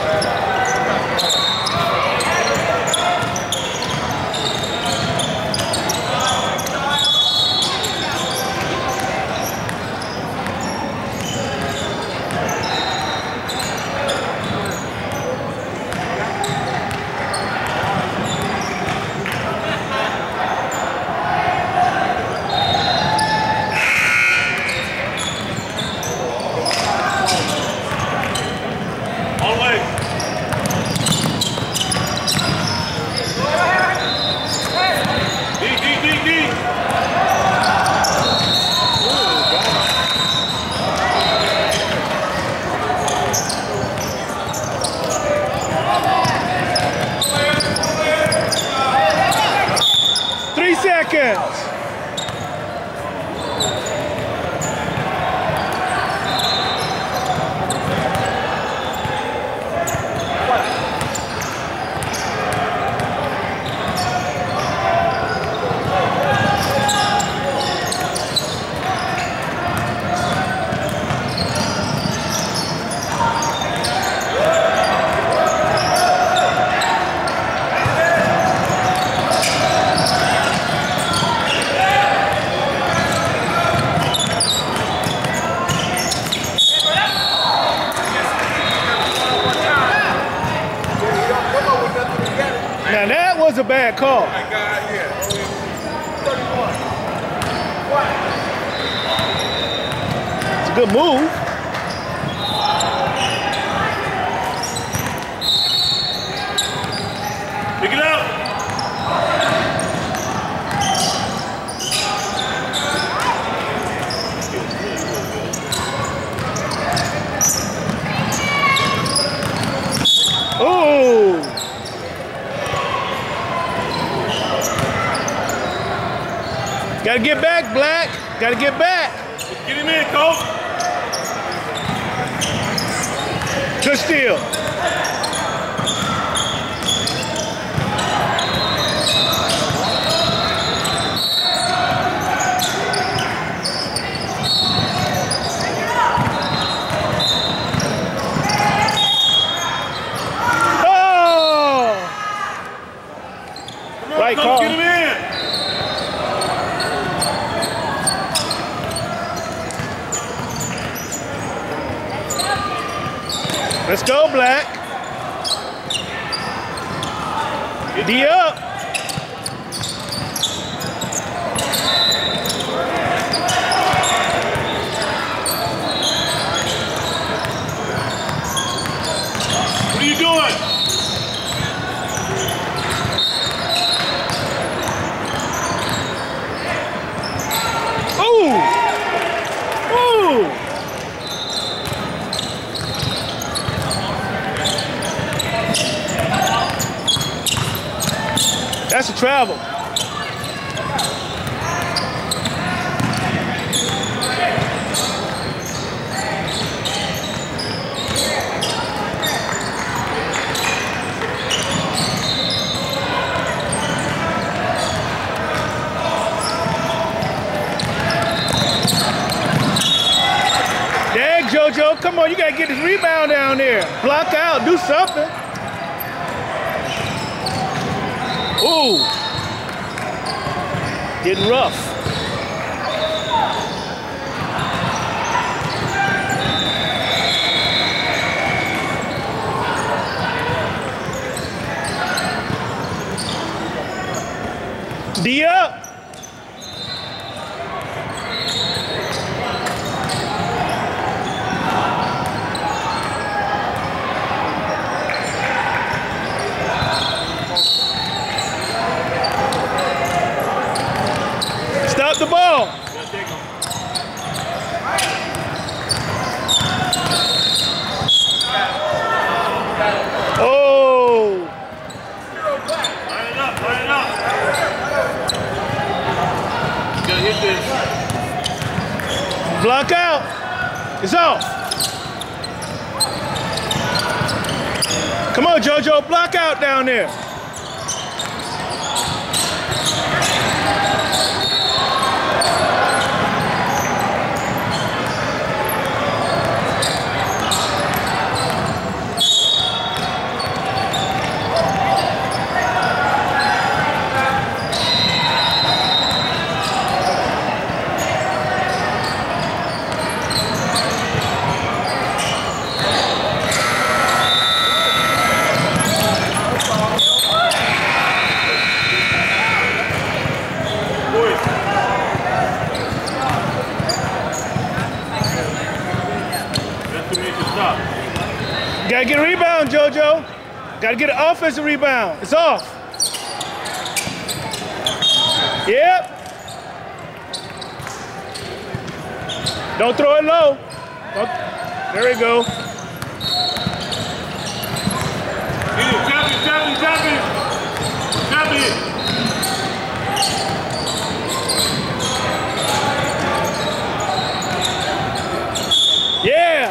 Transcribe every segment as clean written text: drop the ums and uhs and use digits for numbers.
Now that was a bad call. It's a good move. Pick it up. Oh. Gotta get back, Black. Gotta get back. Get him in, coach. Good steal. Right call. Get him in. Let's go, Black. D up. What are you doing? That's a travel. Dang, JoJo, come on, you gotta get this rebound down there. Block out, do something. Ooh, getting rough. D up. The ball. Oh. Line it up, line it up. You gotta hit this. Block out. It's off. Come on, JoJo, block out down there. Got to get an offensive rebound. It's off. Yep. Don't throw it low. There we go. Tap it. Yeah.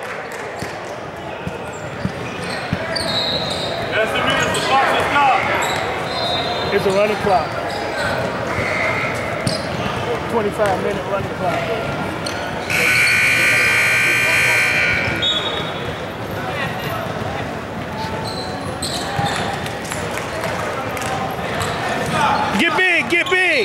That's the minute. The clock is stopped. It's a running clock. 25-minute running clock. Get big, get big.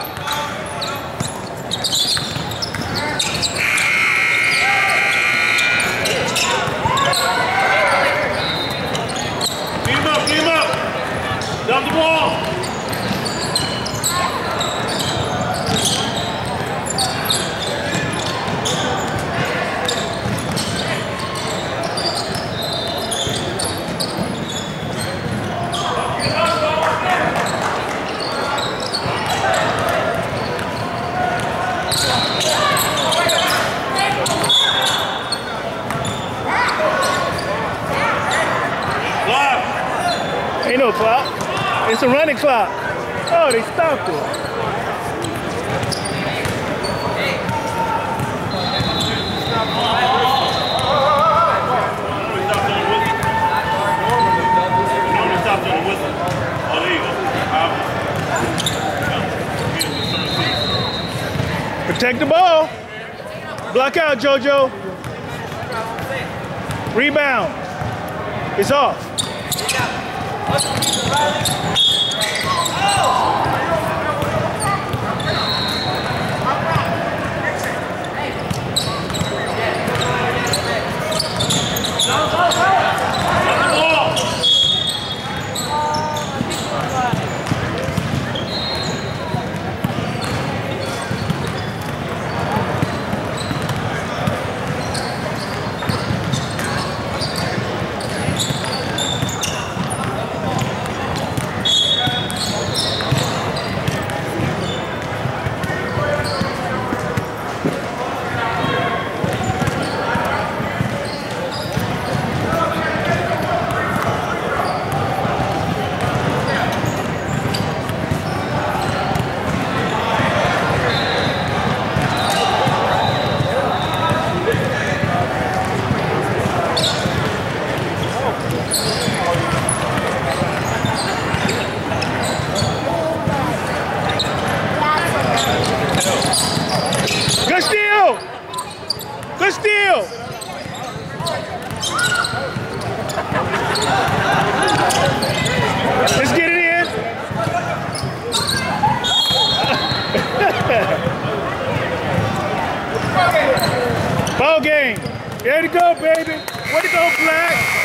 Team up. Down the ball. Ain't no clock. It's a running clock. Oh, they stopped it. Protect the ball. Block out, JoJo. Rebound. It's off. Good steal! Let's get it in. Ball game. There to go, baby. Way to go, Black.